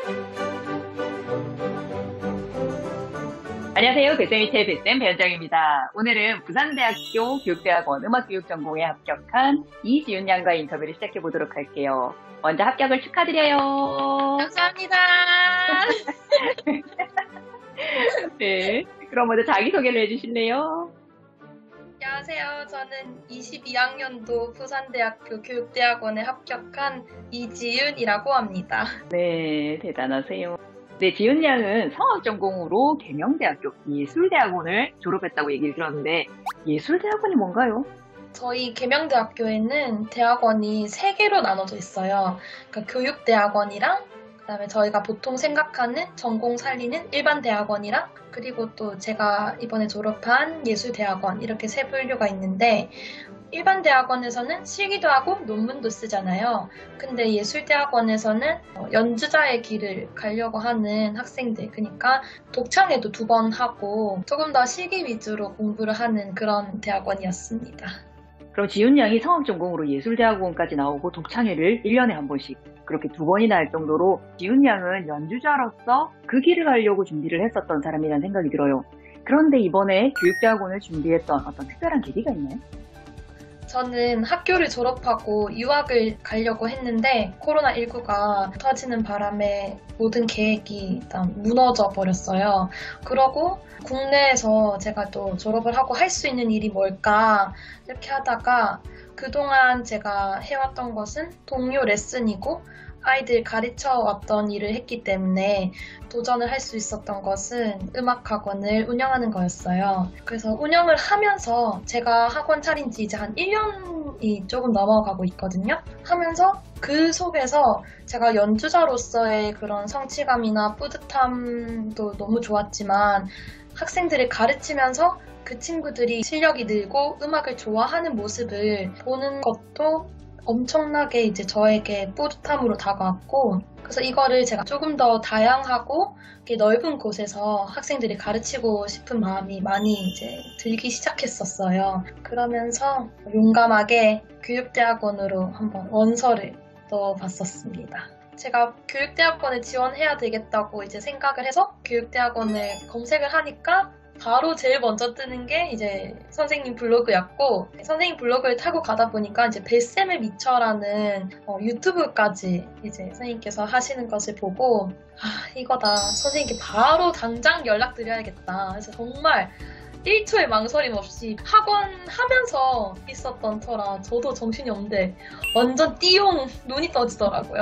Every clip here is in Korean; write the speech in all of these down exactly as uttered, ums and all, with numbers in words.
안녕하세요. 배쌤이태 배쌤 배현정입니다. 오늘은 부산대학교 교육대학원 음악교육전공에 합격한 이지윤 양과 인터뷰를 시작해 보도록 할게요. 먼저 합격을 축하드려요. 감사합니다. 네, 그럼 먼저 자기소개를 해주실래요? 안녕하세요. 저는 이십이 학년도 부산대학교 교육대학원에 합격한 이지윤이라고 합니다. 네, 대단하세요. 네, 지윤 양은 성악 전공으로 계명대학교 예술대학원을 졸업했다고 얘기를 들었는데 예술대학원이 뭔가요? 저희 계명대학교에는 대학원이 세 개로 나눠져 있어요. 그러니까 교육대학원이랑 그다음에 저희가 보통 생각하는 전공 살리는 일반 대학원이랑 그리고 또 제가 이번에 졸업한 예술대학원 이렇게 세 분류가 있는데 일반 대학원에서는 실기도 하고 논문도 쓰잖아요. 근데 예술대학원에서는 연주자의 길을 가려고 하는 학생들, 그러니까 독창회도 두 번 하고 조금 더 실기 위주로 공부를 하는 그런 대학원이었습니다. 그럼 지윤 양이 성악 전공으로 예술대학원까지 나오고 독창회를 일 년에 한 번씩 그렇게 두 번이나 할 정도로 지윤 양은 연주자로서 그 길을 가려고 준비를 했었던 사람이라는 생각이 들어요. 그런데 이번에 교육대학원을 준비했던 어떤 특별한 계기가 있나요? 저는 학교를 졸업하고 유학을 가려고 했는데 코로나십구가 터지는 바람에 모든 계획이 일단 무너져 버렸어요. 그러고 국내에서 제가 또 졸업을 하고 할 수 있는 일이 뭘까 이렇게 하다가 그동안 제가 해왔던 것은 동요 레슨이고 아이들 가르쳐 왔던 일을 했기 때문에 도전을 할 수 있었던 것은 음악학원을 운영하는 거였어요. 그래서 운영을 하면서 제가 학원 차린 지 이제 한 일 년이 조금 넘어가고 있거든요. 하면서 그 속에서 제가 연주자로서의 그런 성취감이나 뿌듯함도 너무 좋았지만 학생들을 가르치면서 그 친구들이 실력이 늘고 음악을 좋아하는 모습을 보는 것도 엄청나게 이제 저에게 뿌듯함으로 다가왔고 그래서 이거를 제가 조금 더 다양하고 넓은 곳에서 학생들이 가르치고 싶은 마음이 많이 이제 들기 시작했었어요. 그러면서 용감하게 교육대학원으로 한번 원서를 넣어봤었습니다. 제가 교육대학원에 지원해야 되겠다고 이제 생각을 해서 교육대학원을 검색을 하니까 바로 제일 먼저 뜨는 게 이제 선생님 블로그였고 선생님 블로그를 타고 가다 보니까 이제 뱃쌤의 미쳐라는 어, 유튜브까지 이제 선생님께서 하시는 것을 보고 아 이거다 선생님께 바로 당장 연락드려야겠다. 그래서 정말 일 초의 망설임 없이 학원 하면서 있었던 터라 저도 정신이 없는데 완전 띠용 눈이 떠지더라고요.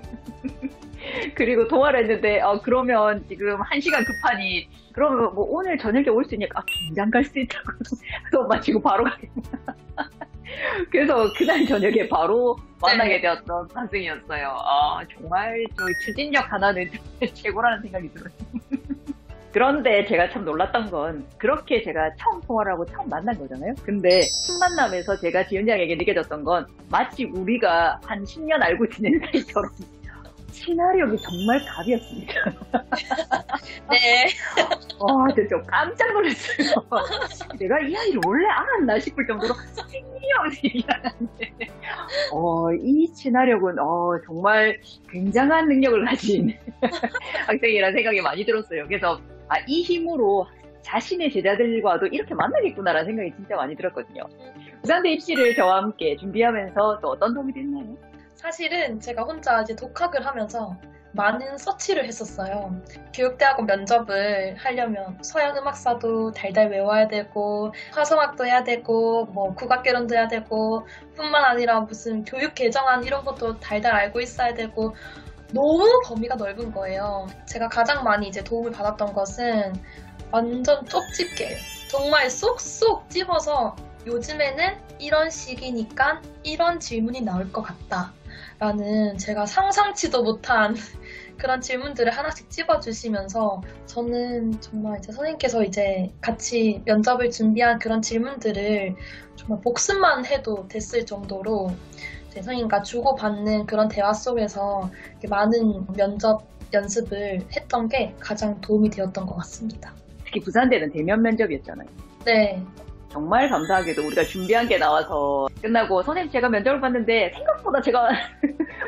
그리고 통화를 했는데 어, 그러면 지금 한 시간 급하니 그러면 뭐 오늘 저녁에 올 수 있냐고 아 당장 갈 수 있다고 그래서 엄마 지금 바로 가겠다. 그래서 그날 저녁에 바로 만나게 네. 되었던 학생이었어요. 아 정말 저희 추진력 하나는 최고라는 생각이 들어요. 그런데 제가 참 놀랐던 건 그렇게 제가 처음 통화를 하고 처음 만난 거잖아요. 근데 첫 만남에서 제가 지윤 양에게 느껴졌던 건 마치 우리가 한 십 년 알고 지낸 사이처럼 시나리오가 정말 갑이었습니다. 네. 와, 진짜 좀 깜짝 놀랐어요. 내가 이 아이를 원래 알았나 싶을 정도로 신기하게 얘기하는데, 어, 이 시나리오는 어, 정말 굉장한 능력을 가진 학생이라는 생각이 많이 들었어요. 그래서 아, 이 힘으로 자신의 제자들과도 이렇게 만나겠구나라는 생각이 진짜 많이 들었거든요. 부산대 입시를 저와 함께 준비하면서 또 어떤 도움이 됐나요? 사실은 제가 혼자 이제 독학을 하면서 많은 서치를 했었어요. 교육대학원 면접을 하려면 서양 음악사도 달달 외워야 되고 화성학도 해야 되고 뭐 국악개론도 해야 되고 뿐만 아니라 무슨 교육 개정안 이런 것도 달달 알고 있어야 되고 너무 범위가 넓은 거예요. 제가 가장 많이 이제 도움을 받았던 것은 완전 쪽집게예요. 정말 쏙쏙 집어서 요즘에는 이런 시기니까 이런 질문이 나올 것 같다. 라는 제가 상상치도 못한 그런 질문들을 하나씩 찝어주시면서 저는 정말 이제 선생님께서 이제 같이 면접을 준비한 그런 질문들을 정말 복습만 해도 됐을 정도로 이제 선생님과 주고받는 그런 대화 속에서 많은 면접 연습을 했던 게 가장 도움이 되었던 것 같습니다. 특히 부산대는 대면 면접이었잖아요. 네. 정말 감사하게도 우리가 준비한 게 나와서 끝나고 선생님 제가 면접을 봤는데 생각보다 제가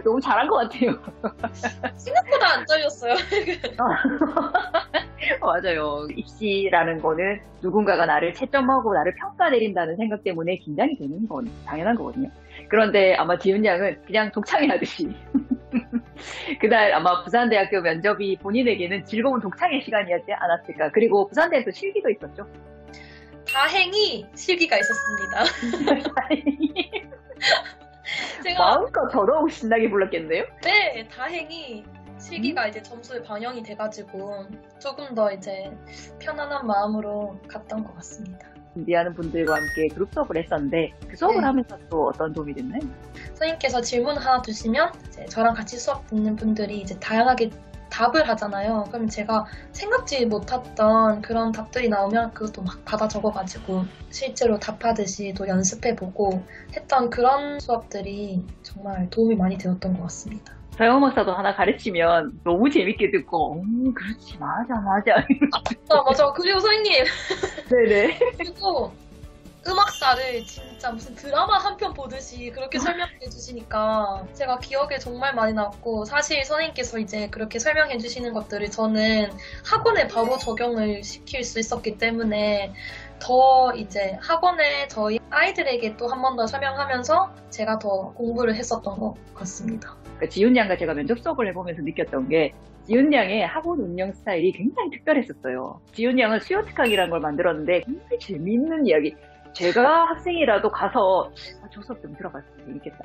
너무 잘한 것 같아요. 생각보다 안 떨렸어요. 맞아요. 입시라는 거는 누군가가 나를 채점하고 나를 평가 내린다는 생각 때문에 긴장이 되는 건 당연한 거거든요. 그런데 아마 지훈 양은 그냥 독창회 하듯이 그날 아마 부산대학교 면접이 본인에게는 즐거운 독창회 시간이었지 않았을까. 그리고 부산대에서 실기도 있었죠. 다행히 실기가 있었습니다. 다행히. 제가 마음껏 더더욱 신나게 불렀겠네요? 네, 다행히 실기가 이제 점수에 반영이 돼가지고 조금 더 이제 편안한 마음으로 갔던 것 같습니다. 준비하는 분들과 함께 그룹 수업을 했었는데 그 수업을 네. 하면서 또 어떤 도움이 됐나요? 선생님께서 질문 하나 주시면 이제 저랑 같이 수업 듣는 분들이 이제 다양하게 답을 하잖아요. 그럼 제가 생각지 못했던 그런 답들이 나오면 그것도 막 받아 적어가지고 실제로 답하듯이 또 연습해보고 했던 그런 수업들이 정말 도움이 많이 되었던 것 같습니다. 서영 박사도 하나 가르치면 너무 재밌게 듣고, 음, 그렇지, 맞아, 맞아. 아, 맞아. 그리고 선생님. 네네. 그리고 음악사를 진짜 무슨 드라마 한 편 보듯이 그렇게 설명해 주시니까 제가 기억에 정말 많이 남고, 사실 선생님께서 이제 그렇게 설명해 주시는 것들을 저는 학원에 바로 적용을 시킬 수 있었기 때문에 더 이제 학원에 저희 아이들에게 또 한 번 더 설명하면서 제가 더 공부를 했었던 것 같습니다. 그러니까 지훈 양과 제가 면접 수업을 해보면서 느꼈던 게 지훈 양의 학원 운영 스타일이 굉장히 특별했었어요. 지훈 양은 수요 특강이라는 걸 만들었는데 굉장히 재미있는 이야기. 제가 학생이라도 가서 아, 저 수업 좀 들어봤으면 재밌겠다.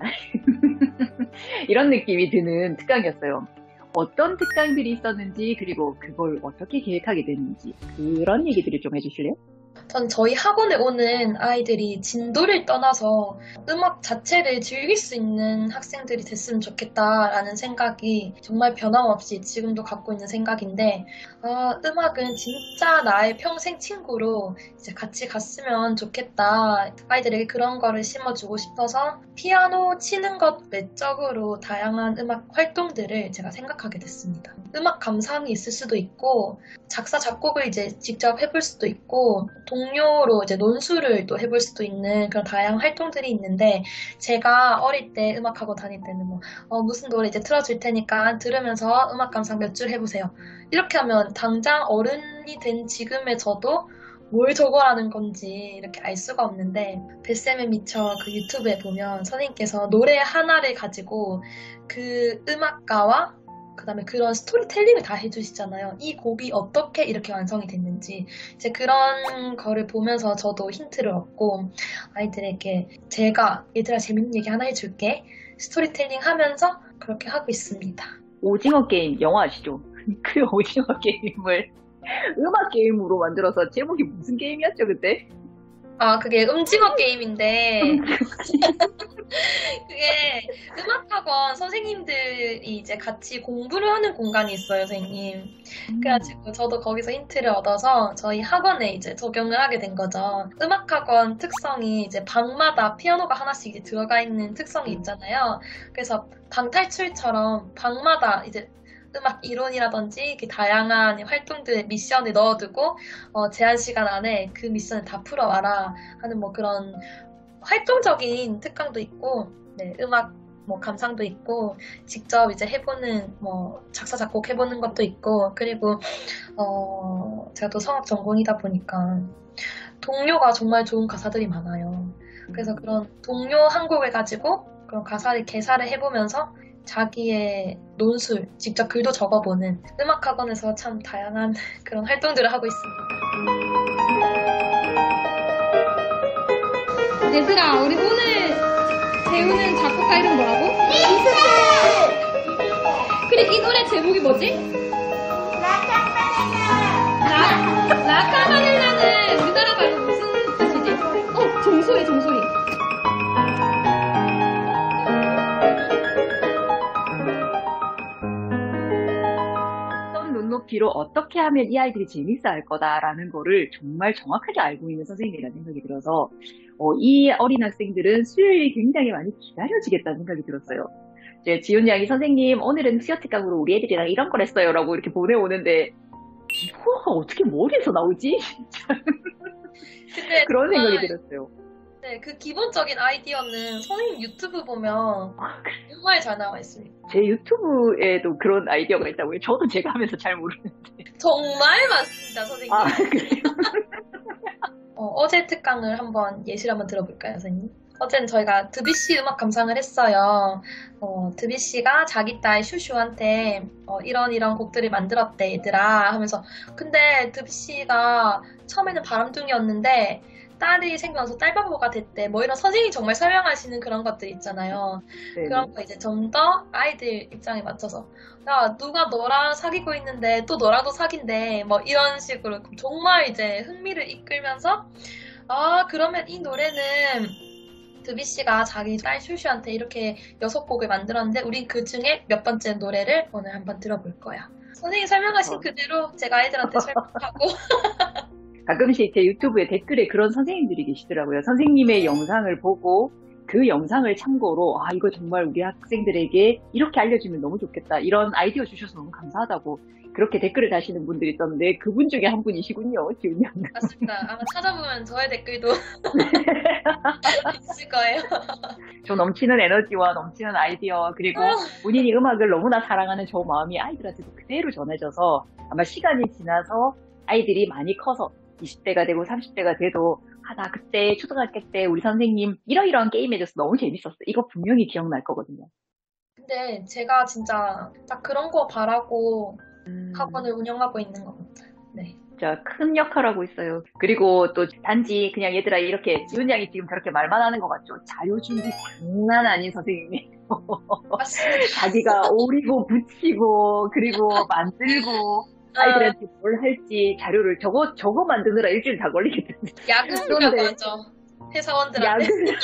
이런 느낌이 드는 특강이었어요. 어떤 특강들이 있었는지 그리고 그걸 어떻게 계획하게 됐는지 그런 얘기들을 좀 해주실래요? 전 저희 학원에 오는 아이들이 진도를 떠나서 음악 자체를 즐길 수 있는 학생들이 됐으면 좋겠다라는 생각이 정말 변함없이 지금도 갖고 있는 생각인데, 아, 음악은 진짜 나의 평생 친구로 이제 같이 갔으면 좋겠다. 아이들에게 그런 거를 심어주고 싶어서 피아노 치는 것 외적으로 다양한 음악 활동들을 제가 생각하게 됐습니다. 음악 감상이 있을 수도 있고, 작사, 작곡을 이제 직접 해볼 수도 있고, 동료로 이제 논술을 또 해볼 수도 있는 그런 다양한 활동들이 있는데, 제가 어릴 때 음악학원 다닐 때는 뭐, 어, 무슨 노래 이제 틀어줄 테니까 들으면서 음악 감상 몇 줄 해보세요. 이렇게 하면 당장 어른이 된 지금의 저도 뭘 적어라는 건지 이렇게 알 수가 없는데, 뱃셈에 미쳐 그 유튜브에 보면 선생님께서 노래 하나를 가지고 그 음악가와 그 다음에 그런 스토리텔링을 다 해주시잖아요. 이 곡이 어떻게 이렇게 완성이 됐는지 이제 그런 거를 보면서 저도 힌트를 얻고 아이들에게 제가 얘들아 재밌는 얘기 하나 해줄게 스토리텔링 하면서 그렇게 하고 있습니다. 오징어 게임 영화 아시죠? 그 오징어 게임을 음악 게임으로 만들어서 제목이 무슨 게임이었죠 그때? 아, 그게 음징어 게임인데 그게 음악학원 선생님들이 이제 같이 공부를 하는 공간이 있어요, 선생님. 그래가지고 저도 거기서 힌트를 얻어서 저희 학원에 이제 적용을 하게 된 거죠. 음악학원 특성이 이제 방마다 피아노가 하나씩 이제 들어가 있는 특성이 있잖아요. 그래서 방탈출처럼 방마다 이제 음악 이론이라든지 이렇게 다양한 활동들의 미션을 넣어두고 어, 제한 시간 안에 그 미션을 다 풀어와라 하는 뭐 그런 활동적인 특강도 있고, 네, 음악 뭐 감상도 있고, 직접 이제 해보는 뭐 작사 작곡 해보는 것도 있고, 그리고 어, 제가 또 성악 전공이다 보니까 동요가 정말 좋은 가사들이 많아요. 그래서 그런 동요 한 곡을 가지고 그런 가사를 개사를 해보면서 자기의 논술, 직접 글도 적어보는 음악학원에서 참 다양한 그런 활동들을 하고 있습니다. 얘들아, 우리 오늘 배우는 작곡가 이름 뭐라고? 이스트! 그래, 이 노래 제목이 뭐지? 라카바닐라! 라카바닐라는 우리나라 말로 무슨 뜻이지? 어, 종소리, 종소리. 눈높이로 어떻게 하면 이 아이들이 재밌어 할 거다라는 거를 정말 정확하게 알고 있는 선생님이라는 생각이 들어서 어, 이 어린 학생들은 수요일이 굉장히 많이 기다려지겠다는 생각이 들었어요. 이제 지훈 양이 선생님 오늘은 수요 특강으로 우리 애들이랑 이런 걸 했어요 라고 이렇게 보내오는데 이거가 어떻게 머리에서 나오지? 진짜 그런 생각이 들었어요. 네, 그 기본적인 아이디어는 선생님 유튜브 보면 정말 잘 나와 있습니다. 제 유튜브에도 그런 아이디어가 있다고요? 저도 제가 하면서 잘 모르는데. 정말 많습니다, 선생님. 아, 그래요? 어, 어제 특강을 한번 예시를 한번 들어볼까요, 선생님? 어제는 저희가 드뷔시 음악 감상을 했어요. 어, 드뷔시가 자기 딸 슈슈한테 어, 이런 이런 곡들을 만들었대, 얘들아 하면서. 근데 드뷔시가 처음에는 바람둥이였는데 딸이 생겨서 딸바보가 됐대. 뭐 이런 선생님이 정말 설명하시는 그런 것들 있잖아요. 네. 그런 거 이제 좀 더 아이들 입장에 맞춰서, 야, 누가 너랑 사귀고 있는데 또 너랑도 사귄대. 뭐 이런 식으로 정말 이제 흥미를 이끌면서, 아, 그러면 이 노래는 드뷔시가 자기 딸 슈슈한테 이렇게 여섯 곡을 만들었는데 우린 그 중에 몇 번째 노래를 오늘 한번 들어볼 거야. 선생님이 설명하신 어. 그대로 제가 아이들한테 설명하고. 가끔씩 제 유튜브에 댓글에 그런 선생님들이 계시더라고요. 선생님의 영상을 보고 그 영상을 참고로 아 이거 정말 우리 학생들에게 이렇게 알려주면 너무 좋겠다. 이런 아이디어 주셔서 너무 감사하다고 그렇게 댓글을 다시는 분들이 있었는데 그분 중에 한 분이시군요. 지훈 양. 맞습니다. 아마 찾아보면 저의 댓글도 있을 거예요. 저 넘치는 에너지와 넘치는 아이디어 그리고 본인이 음악을 너무나 사랑하는 저 마음이 아이들한테도 그대로 전해져서 아마 시간이 지나서 아이들이 많이 커서 이십 대가 되고 삼십 대가 돼도 아, 나 그때 초등학교 때 우리 선생님 이러이러한 게임 해줘서 너무 재밌었어. 이거 분명히 기억날 거거든요. 근데 제가 진짜 딱 그런 거 바라고 음, 학원을 운영하고 있는 겁니다. 네. 진짜 큰 역할하고 있어요. 그리고 또 단지 그냥 얘들아 이렇게 지훈 양이 지금 저렇게 말만 하는 것 같죠. 자료 준비 장난 아닌 선생님이 맞습니다. 자기가 오리고 붙이고 그리고 만들고 아이들한테 뭘 할지 자료를 저거 저거 만드느라 일주일 다 걸리겠던데. 야근이라고 그런데- 하죠. 회사원들한테. 야근을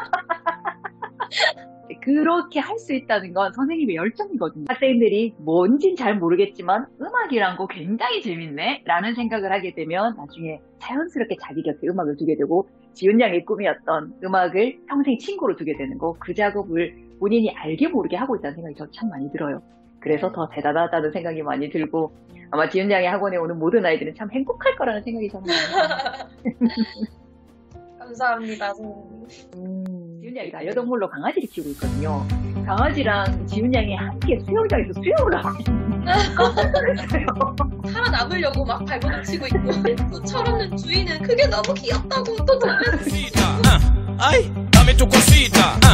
그렇게 할 수 있다는 건 선생님의 열정이거든요. 학생들이 뭔진 잘 모르겠지만 음악이란 거 굉장히 재밌네 라는 생각을 하게 되면 나중에 자연스럽게 자기 곁에 음악을 두게 되고 지훈 양의 꿈이었던 음악을 평생 친구로 두게 되는 거 그 작업을 본인이 알게 모르게 하고 있다는 생각이 저 참 많이 들어요. 그래서 더 대단하다는 생각이 많이 들고 아마 지훈 양의 학원에 오는 모든 아이들은 참 행복할 거라는 생각이 저는 많이 들어요. 감사합니다, 선생님. 음, 지훈 양이 반려동물로 강아지를 키우고 있거든요. 강아지랑 지훈 양이 함께 수영장에서 수영을 하고 있어요. 살아남으려고 막 발버둥 치고 있고 또 철없는 주인은 그게 너무 귀엽다고 또 놀면서 Cosita, ah, ay, dame tu cosita,